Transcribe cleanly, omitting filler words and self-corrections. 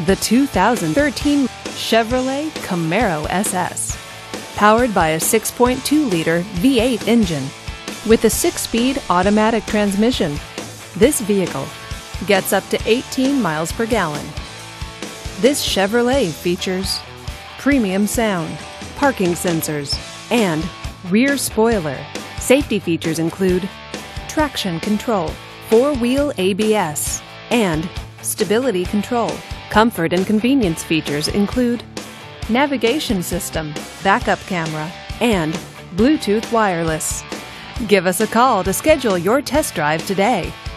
The 2013 Chevrolet Camaro SS. Powered by a 6.2-liter V8 engine with a 6-speed automatic transmission, this vehicle gets up to 18 miles per gallon. This Chevrolet features premium sound, parking sensors, and rear spoiler. Safety features include traction control, 4-wheel ABS, and stability control. Comfort and convenience features include navigation system, backup camera, and Bluetooth wireless. Give us a call to schedule your test drive today.